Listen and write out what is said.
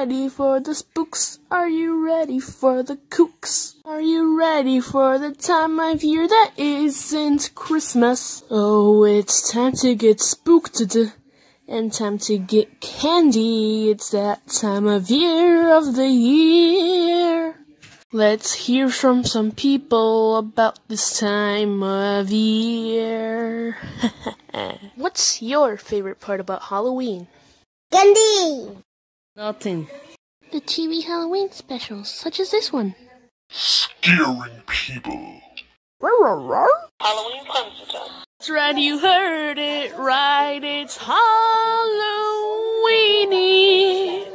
ready for the spooks? Are you ready for the kooks? Are you ready for the time of year that isn't Christmas? Oh, it's time to get spooked and time to get candy. It's that time of year of the year. Let's hear from some people about this time of year. What's your favorite part about Halloween? Candy! Nothing. The TV Halloween specials, such as this one. Scaring people. Halloween Punch-a-Ton. That's right, you heard it right. It's Halloweeny.